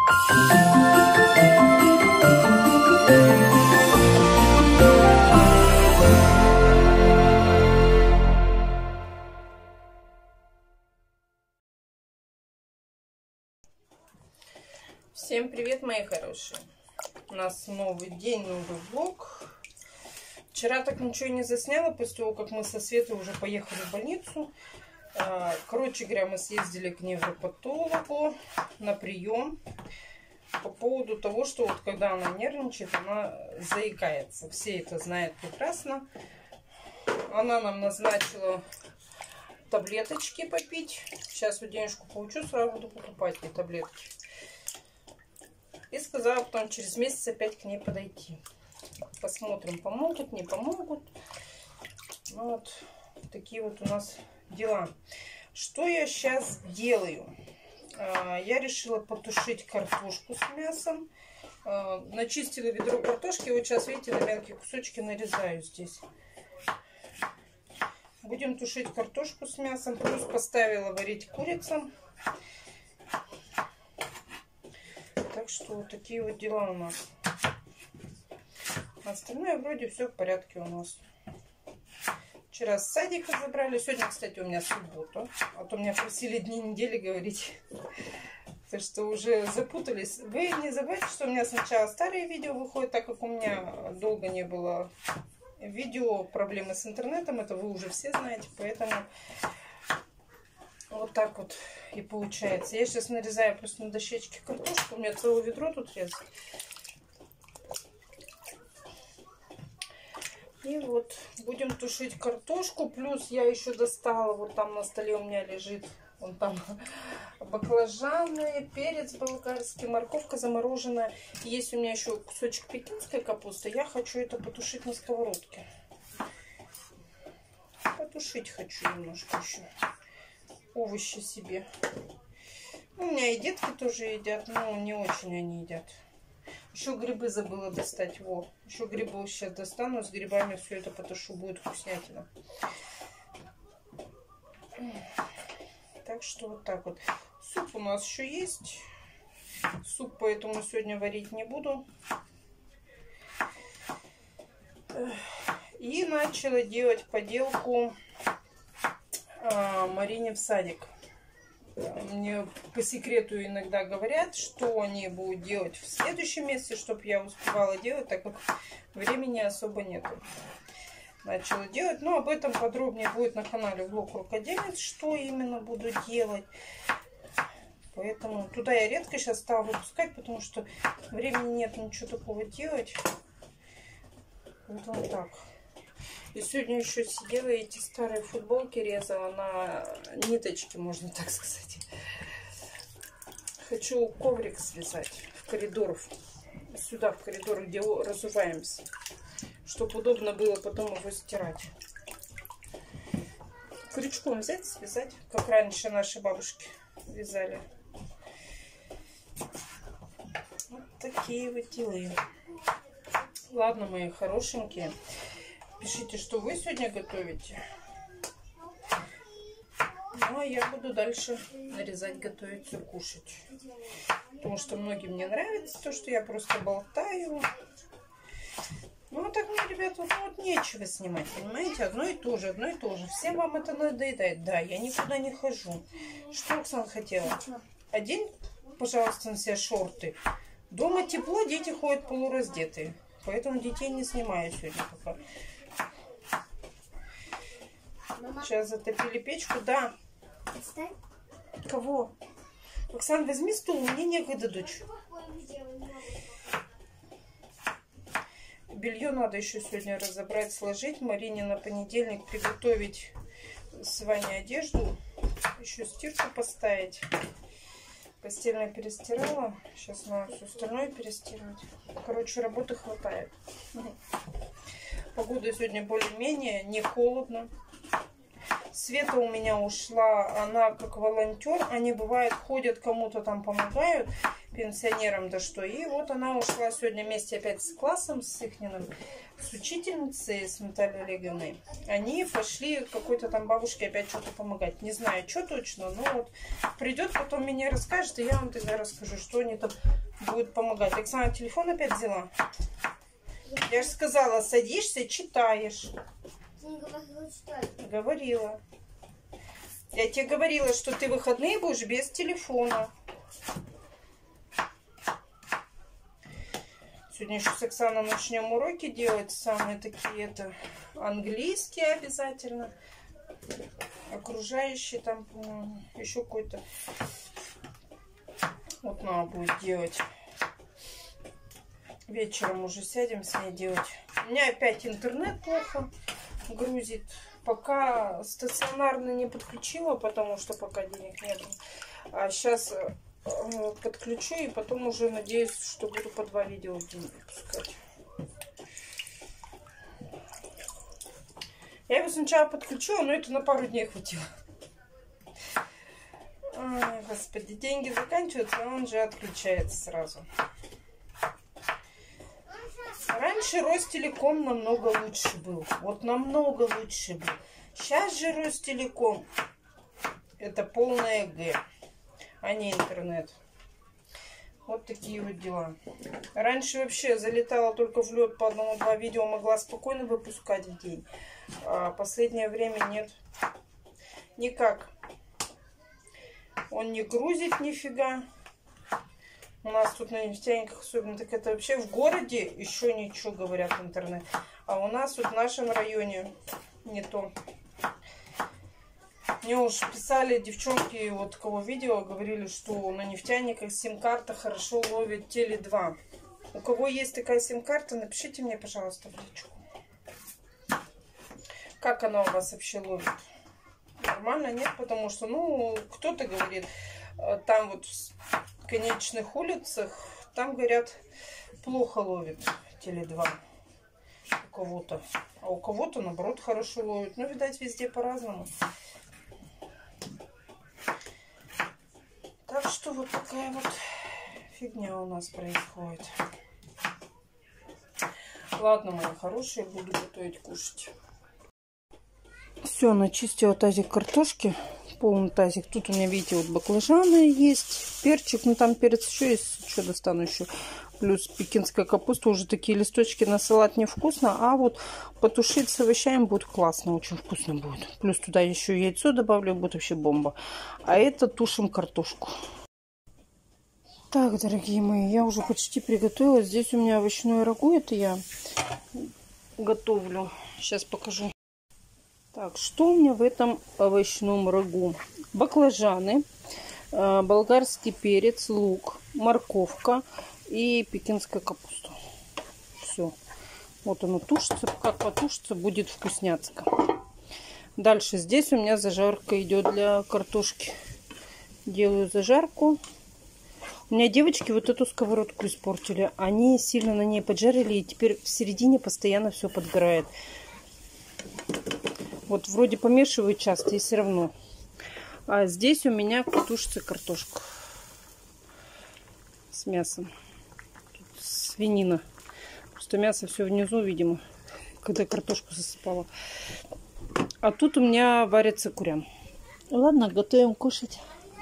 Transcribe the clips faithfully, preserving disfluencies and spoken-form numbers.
Всем привет, мои хорошие! У нас новый день, новый влог. Вчера так ничего не засняла, после того, как мы со Светой уже поехали в больницу. Короче говоря, мы съездили к невропатологу на прием по поводу того, что вот когда она нервничает, она заикается. Все это знают прекрасно. Она нам назначила таблеточки попить. Сейчас вот денежку получу, сразу буду покупать эти таблетки. И сказала потом через месяц опять к ней подойти. Посмотрим, помогут, не помогут. Ну вот такие вот у нас дела. Что я сейчас делаю? Я решила потушить картошку с мясом. Начистила ведро картошки. Вот сейчас, видите, на мелкие кусочки нарезаю здесь. Будем тушить картошку с мясом. Плюс поставила варить курицам. Так что вот такие вот дела у нас. Остальное вроде все в порядке у нас. Вчера с садика забрали. Сегодня, кстати, у меня суббота. А то меня просили дни недели говорить. Так что уже запутались. Вы не забывайте, что у меня сначала старые видео выходят, так как у меня долго не было видео, проблемы с интернетом. Это вы уже все знаете. Поэтому вот так вот и получается. Я сейчас нарезаю просто на дощечке картошку. У меня целое ведро тут резать. И вот будем тушить картошку. Плюс я еще достала, вот там на столе у меня лежит, вон там баклажаны, перец болгарский, морковка замороженная. Есть у меня еще кусочек пекинской капусты. Я хочу это потушить на сковородке. Потушить хочу немножко еще. Овощи себе. У меня и детки тоже едят, но не очень они едят. Еще грибы забыла достать. Во. Еще грибы сейчас достану. С грибами все это потушу. Будет вкуснятина. Так что вот так вот. Суп у нас еще есть. Суп поэтому сегодня варить не буду. И начала делать поделку а, Марине в садик. Мне по секрету иногда говорят, что они будут делать в следующем месяце, чтобы я успевала делать, так как времени особо нету. Начала делать, но об этом подробнее будет на канале Влог Рукоделец, что именно буду делать. Поэтому туда я редко сейчас стала выпускать, потому что времени нет ничего такого делать. Поэтому так. И сегодня еще сидела, эти старые футболки резала на ниточки, можно так сказать. Хочу коврик связать в коридор, сюда в коридор, где разуваемся, чтобы удобно было потом его стирать. Крючком взять, связать, как раньше наши бабушки вязали. Вот такие вот дела. Ладно, мои хорошенькие. Пишите, что вы сегодня готовите. Ну, а я буду дальше нарезать, готовить, все кушать. Потому что многим не нравится то, что я просто болтаю. Ну, а так мне, ребята, ну, вот нечего снимать, понимаете? Одно и то же, одно и то же. Всем вам это надоедает. Да, я никуда не хожу. Что Оксана хотела? Одень, пожалуйста, на себя шорты. Дома тепло, дети ходят полураздетые. Поэтому детей не снимаю сегодня пока. Сейчас затопили печку, да. Кого? Оксана, возьми стул, мне некогда, дочь. Белье надо еще сегодня разобрать, сложить. Марине на понедельник приготовить с Ваней одежду. Еще стирку поставить. Постельное перестирала. Сейчас надо все остальное перестирать. Короче, работы хватает. Погода сегодня более-менее, не холодно. Света у меня ушла, она как волонтер. Они, бывает, ходят, кому-то там помогают, пенсионерам, да что. И вот она ушла сегодня вместе опять с классом, с ихним, с учительницей, с Натальей Олеговной. Они пошли какой-то там бабушке опять что-то помогать. Не знаю, что точно, но вот придет, потом мне расскажет, и я вам тогда расскажу, что они там будут помогать. Оксана телефон опять взяла? Я же сказала, садишься, читаешь. Ты не говорила читать. Говорила. Я тебе говорила, что ты выходные будешь без телефона. Сегодня еще с Оксаной начнем уроки делать. Самые такие, это английские обязательно. Окружающие там, по-моему, еще какой-то. Вот надо будет делать. Вечером уже сядем с ней делать. У меня опять интернет плохо грузит. Пока стационарно не подключила, потому что пока денег нет. А сейчас подключу и потом уже надеюсь, что буду по два видео в день выпускать. Я его сначала подключила, но это на пару дней хватило. Ой, господи, деньги заканчиваются, а он же отключается сразу. Раньше Ростелеком намного лучше был. Вот намного лучше был. Сейчас же Ростелеком это полное Г, а не интернет. Вот такие вот дела. Раньше вообще залетала только в лед по одному-два видео, могла спокойно выпускать в день. А последнее время нет. Никак. Он не грузит нифига. У нас тут на нефтяниках особенно, так это вообще в городе еще ничего, говорят, интернет. А у нас вот в нашем районе не то. Мне уж писали девчонки, вот кого видео, говорили, что на нефтяниках сим-карта хорошо ловит Теле два. У кого есть такая сим-карта, напишите мне, пожалуйста, в личку. Как она у вас вообще ловит? Нормально, нет? Потому что, ну, кто-то говорит, там вот в конечных улицах, там, говорят, плохо ловит Теле два у кого-то. А у кого-то, наоборот, хорошо ловит. Ну, видать, везде по-разному. Так что вот такая вот фигня у нас происходит. Ладно, мои хорошие, буду готовить кушать. Все, начистила тазик картошки. Полный тазик. Тут у меня, видите, вот баклажаны есть. Перчик. Ну, там перец еще есть. Что достану еще? Плюс пекинская капуста. Уже такие листочки на салат невкусно. А вот потушить с овощами будет классно. Очень вкусно будет. Плюс туда еще яйцо добавлю. Будет вообще бомба. А это тушим картошку. Так, дорогие мои, я уже почти приготовила. Здесь у меня овощное рагу. Это я готовлю. Сейчас покажу. Так, что у меня в этом овощном рагу? Баклажаны, болгарский перец, лук, морковка и пекинская капуста. Все. Вот оно тушится. Как потушится, будет вкусняцко. Дальше здесь у меня зажарка идет для картошки. Делаю зажарку. У меня девочки вот эту сковородку испортили. Они сильно на ней поджарили, и теперь в середине постоянно все подгорает. Вот вроде помешиваю часто, и все равно. А здесь у меня тушится картошка с мясом. Тут свинина. Просто мясо все внизу, видимо, когда картошку засыпала. А тут у меня варится курям. Ладно, готовим кушать.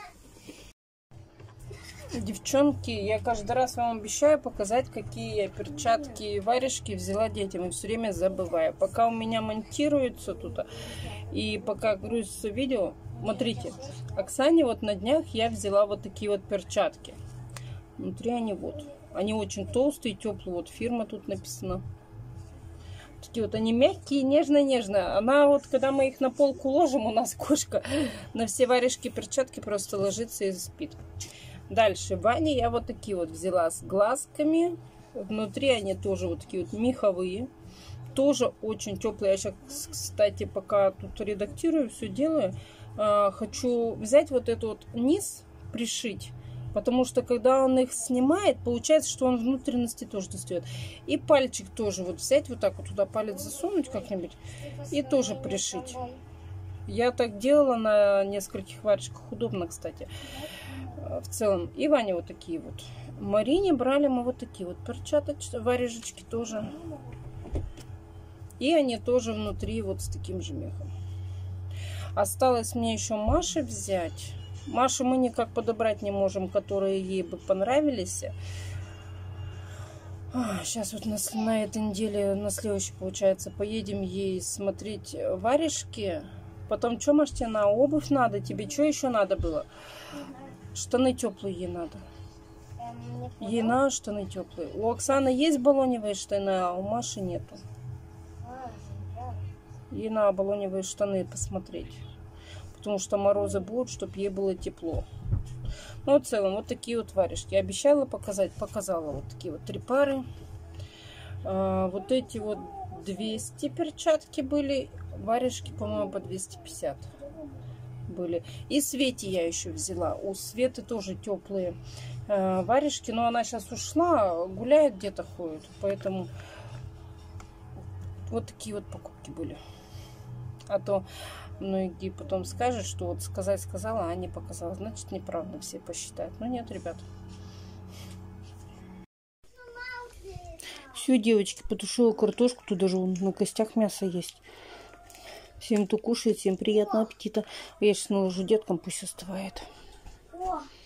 Девчонки, я каждый раз вам обещаю показать, какие я перчатки и варежки взяла детям. И все время забываю. Пока у меня монтируется тут и пока грузится видео, смотрите, Оксане вот на днях я взяла вот такие вот перчатки. Внутри они вот. Они очень толстые, теплые. Вот фирма тут написана. Такие вот они мягкие, нежно-нежно. Она вот, когда мы их на полку ложим, у нас кошка на все варежки перчатки просто ложится и спит. Дальше в ванне я вот такие вот взяла с глазками. Внутри они тоже вот такие вот меховые. Тоже очень теплые. Я сейчас, кстати, пока тут редактирую, все делаю. Хочу взять вот этот вот низ, пришить. Потому что когда он их снимает, получается, что он внутренности тоже достает. И пальчик тоже вот взять, вот так вот туда палец засунуть как-нибудь. И тоже пришить. Я так делала на нескольких варежках. Удобно, кстати. В целом. И Ваня вот такие вот. Марине брали мы вот такие вот перчаточки, варежечки тоже. И они тоже внутри вот с таким же мехом. Осталось мне еще Маше взять. Машу мы никак подобрать не можем, которые ей бы понравились. Сейчас вот на, на этой неделе, на следующей, получается, поедем ей смотреть варежки. Потом, что, Маш, тебе на обувь надо? Тебе что еще надо было? Штаны теплые ей надо. Ей надо штаны теплые. У Оксаны есть баллоневые штаны, а у Маши нету. Ей надо баллоневые штаны посмотреть. Потому что морозы будут, чтобы ей было тепло. Ну, в целом, вот такие вот варежки. Обещала показать, показала. Вот такие вот три пары. А, вот эти вот двести перчатки были. Варежки, по-моему, по двести пятьдесят были. И Свете я еще взяла. У Светы тоже теплые а, варежки. Но она сейчас ушла, гуляет где-то, ходит. Поэтому вот такие вот покупки были. А то многие потом скажут, что вот сказать сказала, а не показала. Значит, неправда все посчитают. Но нет, ребят. Все, девочки, потушила картошку. Тут даже вон на костях мясо есть. Всем, кто кушает, всем приятного аппетита. Я сейчас наложу деткам, пусть остывает.